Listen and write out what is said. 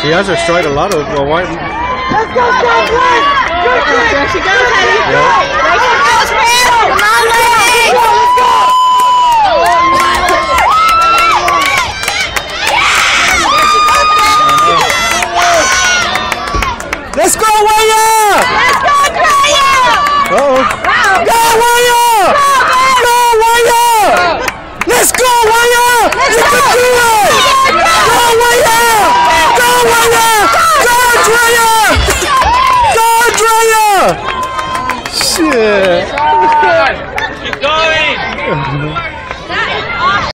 She has her stride a lot of white. Let's go, Southwest! There she goes, Eddie! Yeah. There she goes, Randall! Come on, ladies! Let's go! Let's go, Waya! Let's go, Drea! Uh-oh. Go, Waya! Go, Waya! Let's go, Waya! You can do it! Go, Waya! Go, Waya! Go, Drea! Go, Drea! Shit! Keep going!